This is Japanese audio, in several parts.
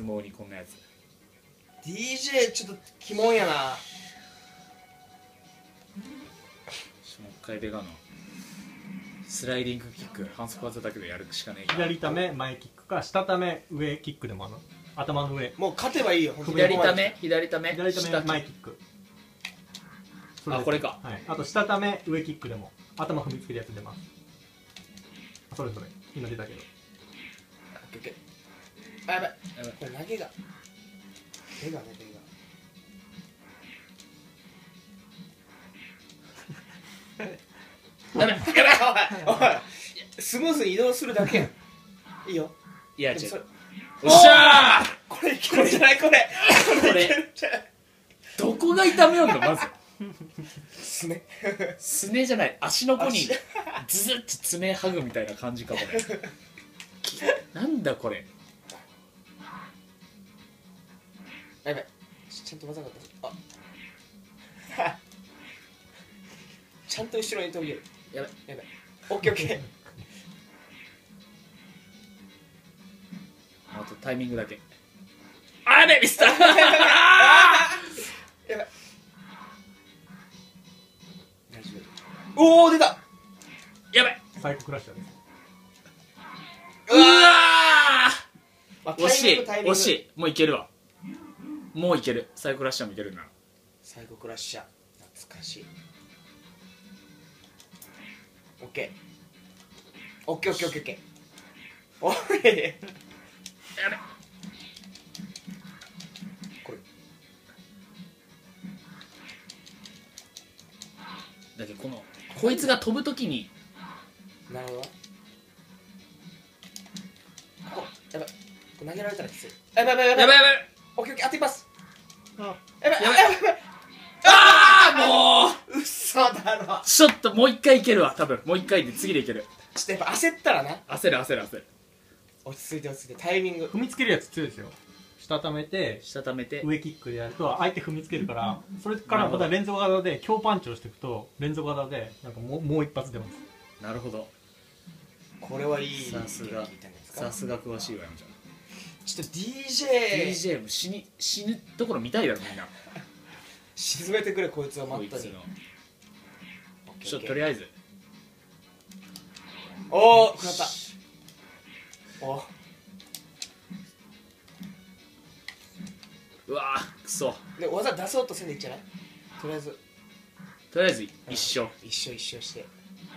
毛にこんなやつ。 DJ ちょっとキモンやな。 もう一回でかのスライディングキック反則技だけでやるしかねえから。 左ため前キックか下ため上キックでも頭の上もう勝てばいいよ。 左ため左ため左ため下前キック。 あ、これか。 はい、あと下ため上キックでも頭踏みつけるやつ出ます。それぞれ今出たけど。 オッケーオッケー。あ、やばい。 やばいこれ投げが手がね、手がやばいやばいおいおい、スムーズに移動するだけやん。いいよ。 いや違う。 でもそれおっしゃこれいけるんじゃない？これこれいけるんじゃない？ ー、どこが痛めよんのまず。 すね。 すねじゃない、足の子にズズッと爪剥ぐみたいな感じかこれ。なんだこれ。 やばい。ちゃんと技が出す。あちゃんと後ろに飛び出る。 やばいやばい。オッケーオッケー。 あとタイミングだけ。あれミスった。 やばい。大丈夫。おお、出た。 やばい。 サイコクラッシャーです。 うわまあー、惜しいタイミング惜しい。もういけるわ。もういける。サイコラッシャーもいけるな。 サイコクラッシャー懐かしい。オッケーオッケーオッケーオッケーオッケー。おいやべ。 これだけどこいつが飛ぶときになるほど。ここやばい。これ投げられたらきつい。やばいやばいやばいやばいやばいオッケーオッケー当てます。 あ、 やばいやばいやばいやばい。 あーもう嘘だろ。 ちょっともう一回いけるわ多分。もう一回で次でいける。 ちょっとやっぱ焦ったらな。 焦る焦る焦る。 落ち着いて落ち着いて。タイミング。 踏みつけるやつ強いですよ。下ためてしたためて上キックでやると相手踏みつけるから、それからまた連続技で強パンチをしていくと連続技でなんかもう一発出ます。 なるほど。 これはいい。 さすがみたいなやつかさすが詳しいわ山ちゃん。 ちょっと DJ DJ も死ぬところ見たいだろみんな。 沈めてくれこいつをマこいつのットに。 ちょっととりあえずおお食らった。おうわーくそ。 で技出そうとせんでいいんじゃない？とりあえずとりあえず一緒。 一緒一緒して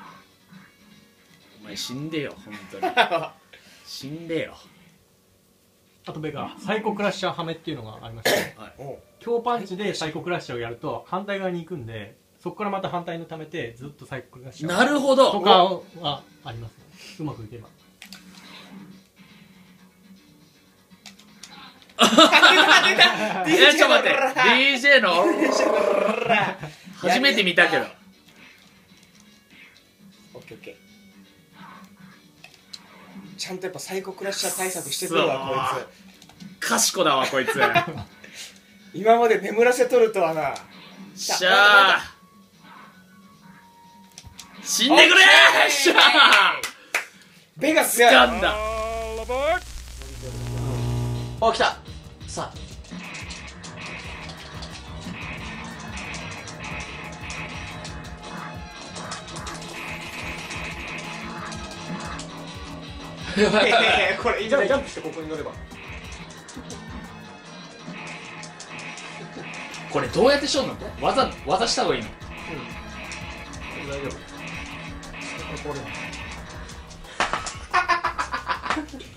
お前死んでよ本当に。死んでよ。 あとベガサイコクラッシャーハメっていうのがありまして、 はい。 おう強パンチでサイコクラッシャーをやると反対側に行くんで、そこからまた反対に溜めてずっとサイコクラッシャーなるほど。 とかはありますね。うまくいけば。 ちょっと待って DJ の初めて見たけど。 オッケーオッケー。ちゃんとやっぱサイコクラッシャー対策してくるわこい賢だわこいつ。 つ。今まで眠らせとるとはな。 しゃあ死んでくれー。しゃあベガ強い。 掴んだ。 お来た。さあこれジャンプしてここに乗れば。 これどうやってしょんの？技した方がいいの？ 大丈夫。これ